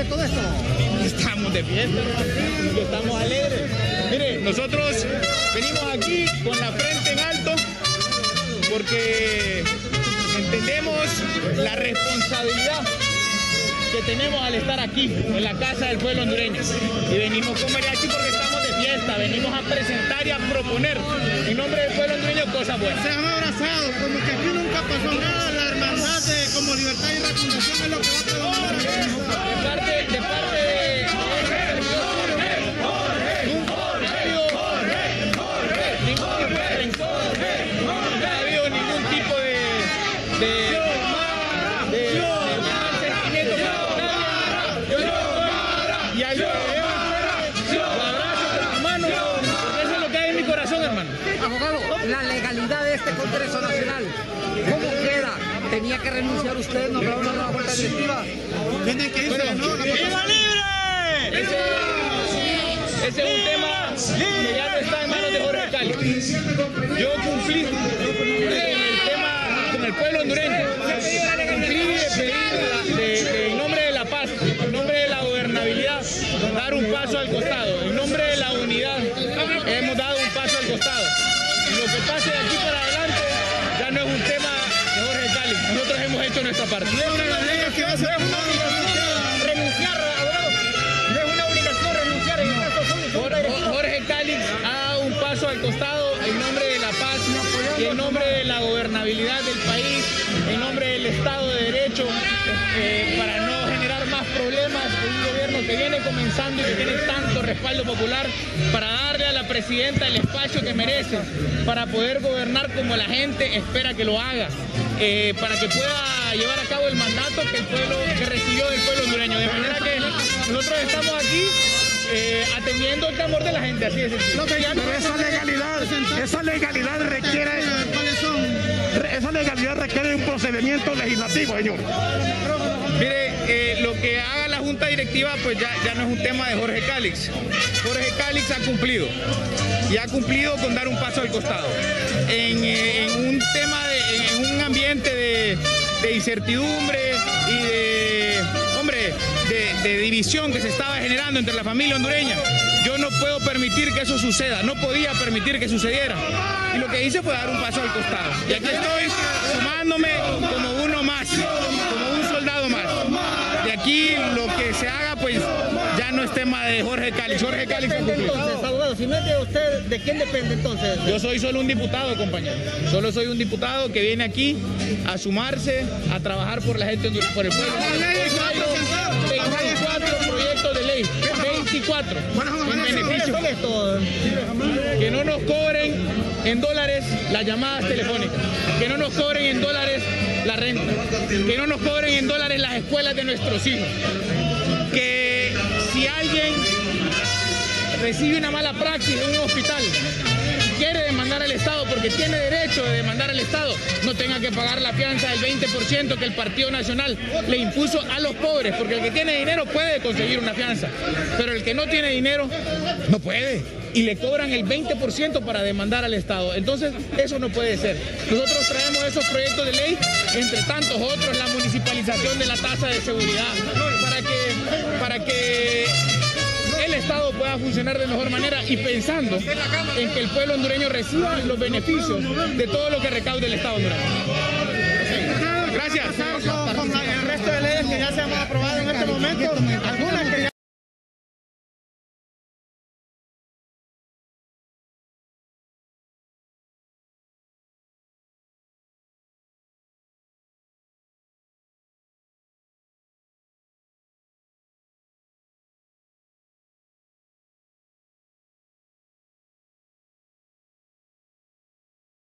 de todo esto? Estamos de fiesta, estamos alegres. Mire, nosotros venimos aquí con la frente en alto porque entendemos la responsabilidad que tenemos al estar aquí en la casa del pueblo hondureño. Y venimos con mariachi porque estamos de fiesta, venimos a presentar y a proponer en nombre del pueblo hondureño cosas buenas. Se han abrazado, como que aquí nunca pasó nada, la hermandad de como Libertad y Refundación es lo que va a predominar. De parte de no ha habido ningún tipo de y al abrazo con tu mano, porque eso es lo que hay en mi corazón, hermano. Abogado, la legalidad de este Congreso Nacional, ¿cómo queda? ¿Tenía que renunciar usted? ¿No habrá una nueva vuelta directiva? Tienen que irse, Bueno, ¿no? ¡viva libre! Ese es un tema que ya no está en manos de Jorge Cali. Yo cumplí con el pueblo hondureño. Cumplí de pedir en nombre de la paz, en nombre de la gobernabilidad, dar un paso al costado. En nombre de la unidad hemos dado un paso al costado. Lo que pase de aquí para adelante ya no es un tema de Jorge Cali. Nosotros hemos hecho nuestra parte. Jorge Cali ha dado un paso al costado en nombre de la paz y en nombre de la gobernabilidad del país, en nombre del Estado de Derecho, para no generar más problemas en un gobierno que viene comenzando y que tiene tanto respaldo popular, para darle a la presidenta el espacio que merece, para poder gobernar como la gente espera que lo haga, para que pueda llevar a cabo el mandato que recibió del pueblo hondureño. De manera que nosotros estamos aquí atendiendo el clamor de la gente, así de sencillo. Pero esa legalidad requiere... ¿Cuáles son? Esa legalidad requiere un procedimiento legislativo, señor. Mire, lo que haga la Junta Directiva pues ya no es un tema de Jorge Cálix. Jorge Cálix ha cumplido y ha cumplido con dar un paso al costado. En un ambiente de incertidumbre y de división que se estaba generando entre la familia hondureña, yo no puedo permitir que eso suceda, no podía permitir que sucediera. Y lo que hice fue dar un paso al costado. Y aquí estoy sumándome como uno más, como un soldado más. De aquí lo que se haga pues ya no es tema de Jorge Cálix. Jorge Cálix ha cumplido. Entonces, abogado, si no es de usted, ¿de quién depende entonces? Yo soy solo un diputado, compañero. Solo soy un diputado que viene aquí a sumarse, a trabajar por la gente, por el pueblo. 24 proyectos de ley, 24 en beneficio. Que no nos cobren en dólares las llamadas telefónicas, que no nos cobren en dólares la renta, que no nos cobren en dólares las escuelas de nuestros hijos, que si alguien recibe una mala praxis en un hospital y quiere demandar al Estado porque tiene derecho de demandar al Estado, no tenga que pagar la fianza del 20% que el Partido Nacional le impuso a los pobres, porque el que tiene dinero puede conseguir una fianza, pero el que no tiene dinero no puede. Y le cobran el 20% para demandar al Estado. Entonces, eso no puede ser. Nosotros traemos esos proyectos de ley, entre tantos otros, la municipalización de la tasa de seguridad, para que el Estado pueda funcionar de mejor manera y pensando en que el pueblo hondureño reciba los beneficios de todo lo que recaude el Estado hondureño. Gracias. Con el resto de leyes que ya se han aprobado en este momento,